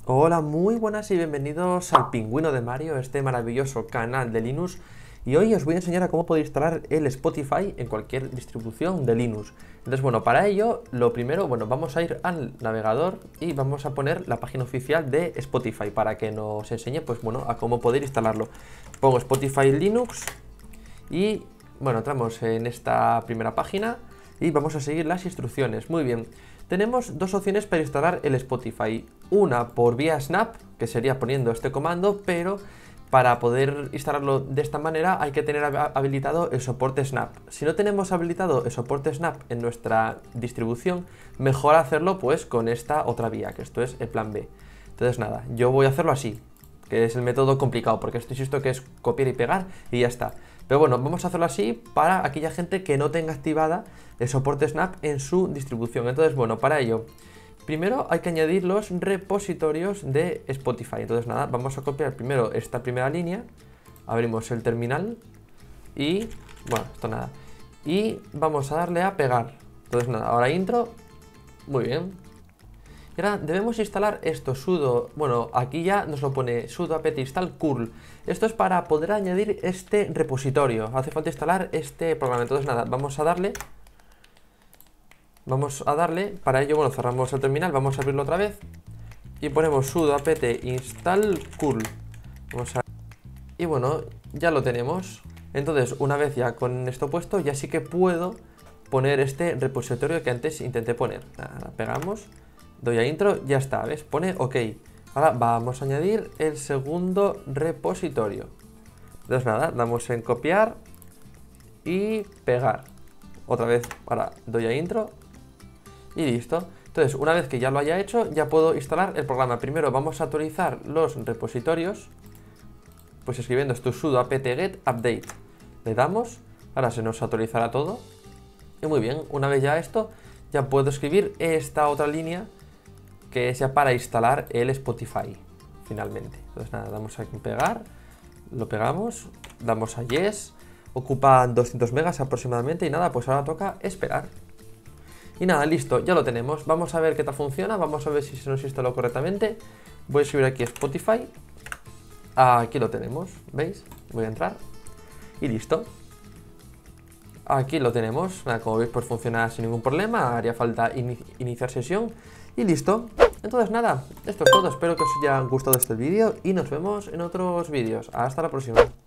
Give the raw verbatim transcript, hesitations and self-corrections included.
Hola, muy buenas y bienvenidos al Pingüino de Mario, este maravilloso canal de Linux. Y hoy os voy a enseñar a cómo poder instalar el Spotify en cualquier distribución de Linux. Entonces, bueno, para ello, lo primero, bueno, vamos a ir al navegador y vamos a poner la página oficial de Spotify para que nos enseñe, pues bueno, a cómo poder instalarlo. Pongo Spotify Linux y, bueno, entramos en esta primera página y vamos a seguir las instrucciones. Muy bien. Tenemos dos opciones para instalar el Spotify. Una por vía Snap, que sería poniendo este comando, pero para poder instalarlo de esta manera hay que tener habilitado el soporte Snap. Si no tenemos habilitado el soporte Snap en nuestra distribución, mejor hacerlo pues con esta otra vía, que esto es el plan B. Entonces nada, yo voy a hacerlo así, que es el método complicado, porque esto insisto que es copiar y pegar y ya está. Pero bueno, vamos a hacerlo así para aquella gente que no tenga activada el soporte Snap en su distribución. Entonces, bueno, para ello, primero hay que añadir los repositorios de Spotify. Entonces, nada, vamos a copiar primero esta primera línea, abrimos el terminal y, bueno, esto nada. Y vamos a darle a pegar. Entonces, nada, ahora intro, muy bien. Y ahora debemos instalar esto, sudo, bueno, aquí ya nos lo pone sudo apt install curl. Esto es para poder añadir este repositorio, hace falta instalar este programa. Entonces nada, vamos a darle, vamos a darle, para ello, bueno, cerramos el terminal, vamos a abrirlo otra vez y ponemos sudo apt install curl. Vamos a... Y bueno, ya lo tenemos. Entonces, una vez ya con esto puesto, ya sí que puedo poner este repositorio que antes intenté poner. Nada, pegamos. Doy a intro, ya está, ¿ves? Pone OK. Ahora vamos a añadir el segundo repositorio. Entonces nada, damos en copiar y pegar. Otra vez, ahora doy a intro y listo. Entonces, una vez que ya lo haya hecho, ya puedo instalar el programa. Primero vamos a actualizar los repositorios, pues escribiendo esto sudo apt-get update. Le damos, ahora se nos actualizará todo. Y muy bien, una vez ya esto, ya puedo escribir esta otra línea que es ya para instalar el Spotify, finalmente. Entonces nada, damos aquí en pegar, lo pegamos, damos a yes, ocupa doscientos megas aproximadamente y nada, pues ahora toca esperar. Y nada, listo, ya lo tenemos. Vamos a ver qué tal funciona, vamos a ver si se nos instaló correctamente. Voy a escribir aquí Spotify, aquí lo tenemos, ¿veis? Voy a entrar y listo. Aquí lo tenemos, nada, como veis pues funciona sin ningún problema, haría falta in iniciar sesión y listo. Entonces nada, esto es todo, espero que os haya gustado este vídeo y nos vemos en otros vídeos. Hasta la próxima.